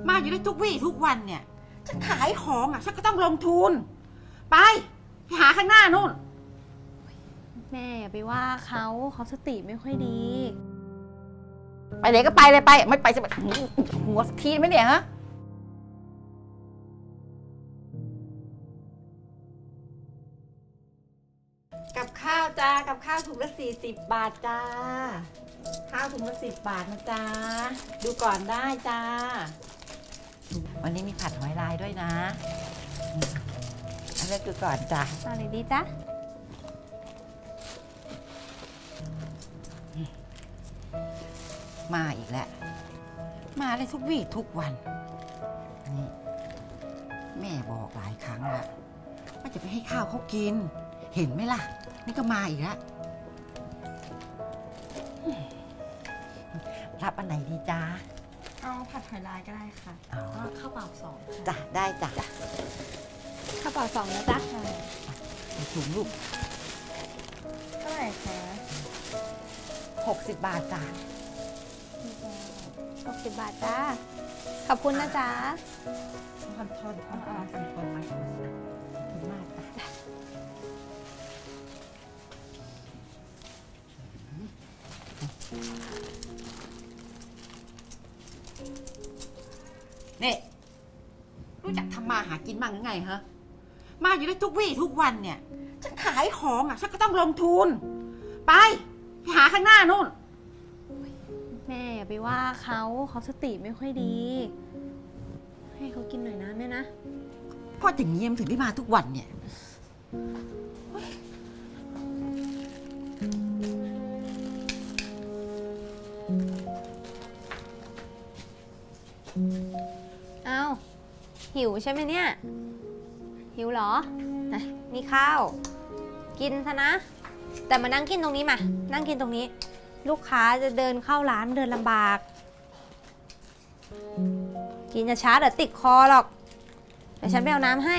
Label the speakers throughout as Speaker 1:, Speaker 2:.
Speaker 1: มาอยู่ได้ทุกวี่ทุกวันเนี่ยฉันขายของอ่ะฉันก็ต้องลงทุนไปหาข้างหน้านู่น
Speaker 2: แม่อย่าไปว่าเขาสติไม่ค่อยดี
Speaker 1: ไปไหนก็ไปเลยไปไม่ไปจะหัวสักทีไหมเนี่ยฮะกับข้าวจ้ากับข้าวถุงละ40 บาทจ้าข้าวถุงละ10 บาทนะจ้าดูก่อนได้จ้าวันนี้มีผัดหอยลายด้วยนะเอาเลือกดูก่อนจ้า
Speaker 2: เอาเลยดีจ้ะ
Speaker 1: มาอีกแล้วมาเลยทุกวี่ทุกวันนี่แม่บอกหลายครั้งแล้วว่าจะไปให้ข้าวเขากินเห็นไหมล่ะนี่ก็มาอีกแล้วรับอันไหนดีจ้า
Speaker 2: เอาผัดหอยลายก็ได้ค่ะแล้วข้าวเปล่า2
Speaker 1: จ้ะได้จ้ะ
Speaker 2: ข้าวเปล่า2นะจ๊ะ
Speaker 1: ถุงลูก
Speaker 2: เท่าไหร่คะ
Speaker 1: 60 บาทจ้ะ
Speaker 2: 60 บาทจ้าขอบคุณนะจ๊ะ
Speaker 1: ทอนคนมาขอบคุณมากจ้ะนี่รู้จักทำมาหากินบ้างหรือไงฮะมาอยู่ได้ทุกวี่ทุกวันเนี่ยฉันขายของอ่ะฉันก็ต้องลงทุนไปหาข้างหน้านู่น
Speaker 2: แม่อย่าไปว่าเขาสติไม่ค่อยดีให้เขากินหน่อยนะแม่นะ
Speaker 1: ก็อย่างนี้มันถึงได้มาทุกวันเนี่ย
Speaker 2: อ้าวหิวใช่ไหมเนี่ยหิวเหรอนี่ข้าวกินซะนะแต่มานั่งกินตรงนี้มานั่งกินตรงนี้ลูกค้าจะเดินเข้าร้านเดินลำบากกินจะช้าเดี๋ยวติดคอหรอกเดี๋ยวฉันไปเอาน้ำให้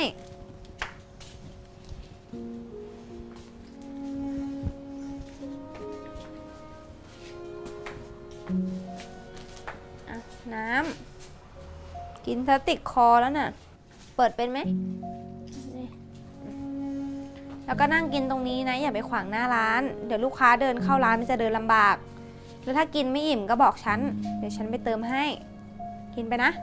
Speaker 2: น้ำกินซะติดคอแล้วน่ะเปิดเป็นไหมแล้วก็นั่งกินตรงนี้นะอย่าไปขวางหน้าร้านเดี๋ยวลูกค้าเดินเข้าร้านมันจะเดินลำบากแล้วถ้ากินไม่อิ่มก็บอกฉันเดี๋ยวฉันไปเติมให้กินไปนะ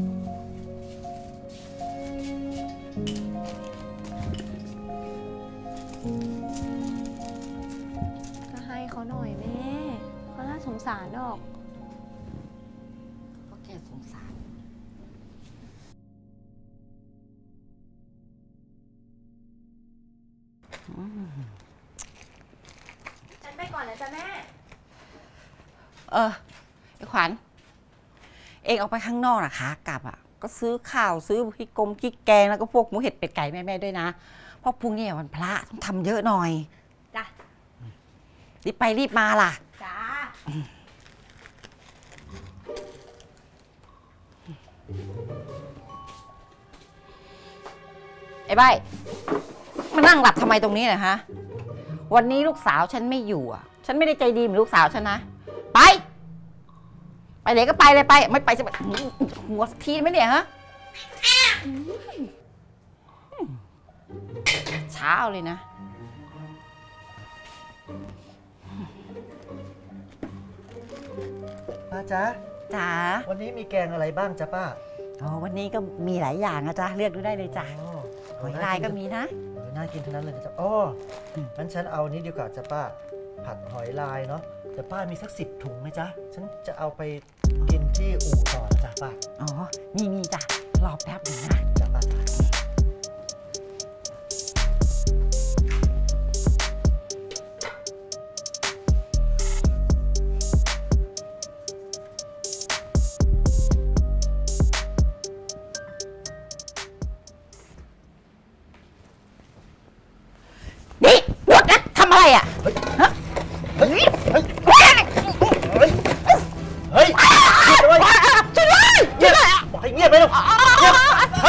Speaker 2: ก็ให้เขาหน่อยแม่เขาน่าสงสารดอก
Speaker 1: ก็แค่สงสาร
Speaker 2: ฉันไปก่อนนะจ๊ะแม่
Speaker 1: ไอ้ขวัญเองออกไปข้างนอกนะคะกลับอ่ะก็ซื้อข้าวซื้อพริกพริกแกงแล้วก็พวกหมูเห็ดเป็ดไก่แม่ด้วยนะเพราะพรุ่งนี้วันพระต้องทำเยอะหน่อย
Speaker 2: จ้ะ
Speaker 1: รีบไปรีบมาล่ะ
Speaker 2: จ้า
Speaker 1: ไอ้ใบมานั่งหลับทำไมตรงนี้นะฮะวันนี้ลูกสาวฉันไม่อยู่อ่ะฉันไม่ได้ใจดีเหมือนลูกสาวฉันนะไปไหนก็ไปเลยไปไม่ไปจะหัวสักทีไหมเนี่ยฮะเช้าเลยนะ
Speaker 3: ป้าจ๊ะ
Speaker 1: จ๋า
Speaker 3: วันนี้มีแกงอะไรบ้างจ๊ะป้า
Speaker 1: วันนี้ก็มีหลายอย่างนะจ๊ะเลือกดูได้เลยจ้ะหอยลายก็มีนะ
Speaker 3: น่ากินทั้งนั้นเลยจ๊ะงั้นฉันเอานี้ดีกว่าจ๊ะป้าผัดหอยลายเนาะแต่ป้ามีสัก10 ถุงไหมจ๊ะฉันจะเอาไปกินที่อู่ต่อนะจ๊ะป้า
Speaker 1: มีจ้ะรอแป๊บนึงนะ
Speaker 3: จ๊ะป้า
Speaker 1: นี่หยุดนะทำอะไรอ่ะ
Speaker 3: เฮ้ยช่วยด้วยเงียบบอกให้เงียบไปลูกเงียบ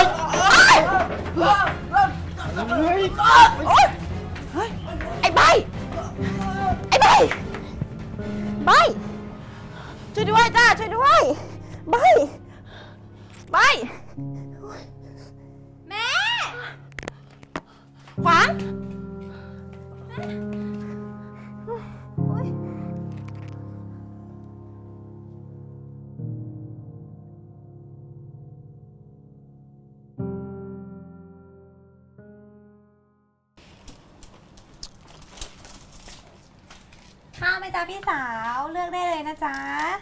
Speaker 1: ไอ้ใบช่วยด้วยจ้าช่วยด้วยใบ
Speaker 2: ไปแม่
Speaker 1: ขวัญ
Speaker 2: ข้าวไหมจ๊ะพี่สาวเลือกได้เลยนะจ๊ะ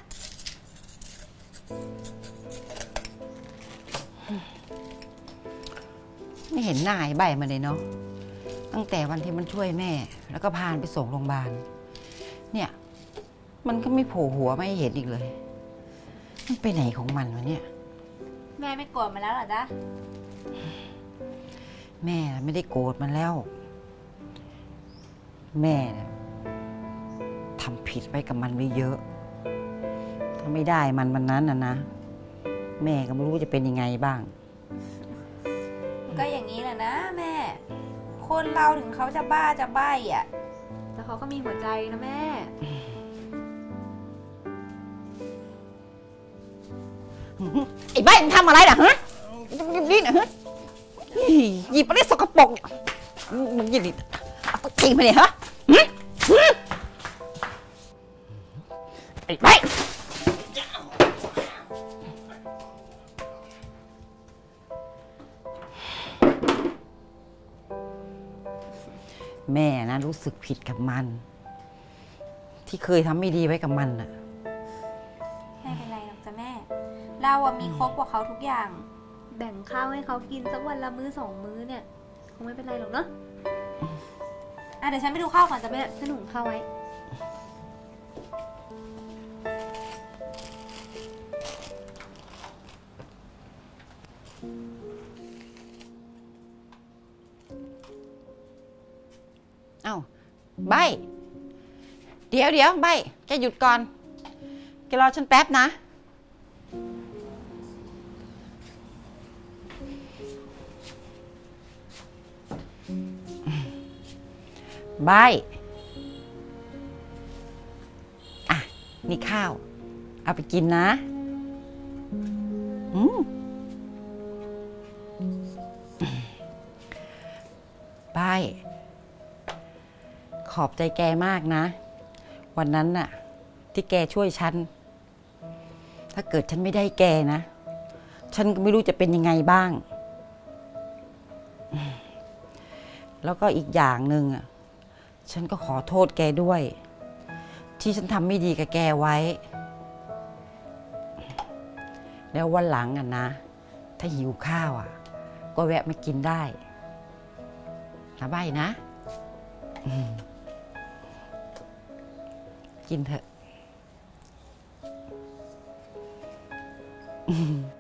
Speaker 1: ไม่เห็นหน้าไอ้ใบมาเลยเนาะตั้งแต่วันที่มันช่วยแม่ แล้วก็พาไปส่งโรงพยาบาลเนี่ยมันก็ไม่โผล่หัวไม่เห็นอีกเลยมันไปไหนของมันวะเนี่ย
Speaker 2: แม่ไม่โกรธมาแล้วเหรอจ๊ะ
Speaker 1: แม่ไม่ได้โกรธมันแล้ว แม่เนี่ยทำผิดไปกับมันไว้เยอะ ถ้าไม่ได้มันวันนั้นนะแม่ก็ไม่รู้จะเป็นยังไงบ้าง
Speaker 2: ก็อย่างนี้แหละนะแม่ คนเราถึงเขาจะบ้าจะใบ้อะแต่เขาก็มีหัวใจนะแม่
Speaker 1: ไอ้ใบมันทำอะไรล่ะฮะนี่นะฮะหยิบอะไรสกปรกเนี่ยมึงหยิบเอาตะทิ้งมาเนี่ยฮะไอ้ใบแม่นะรู้สึกผิดกับมัน ที่เคยทำไม่ดีไว้กับมันน่ะ
Speaker 2: ไม่เป็นไรหรอกจ้ะแม่ เราอะมีครบกว่าเขาทุกอย่าง แบ่งข้าวให้เขากินสักวันละมื้อ2 มื้อเนี่ยคงไม่เป็นไรหรอกเนอะเดี๋ยวฉันไปดูข้าวก่อนจ้ะแม่ฉันหุงข้าวไว้
Speaker 1: เอ้าใบเดี๋ยวใบแกหยุดก่อนแกรอฉันแป๊บนะใบอ่ะนี่ข้าวเอาไปกินนะใบขอบใจแกมากนะวันนั้นน่ะที่แกช่วยฉันถ้าเกิดฉันไม่ได้แกนะฉันก็ไม่รู้จะเป็นยังไงบ้างแล้วก็อีกอย่างหนึ่งอ่ะฉันก็ขอโทษแกด้วยที่ฉันทำไม่ดีกับแกไว้แล้ววันหลังอ่ะนะถ้าหิวข้าวอ่ะก็แวะมากินได้นะใบนะกินเถอะ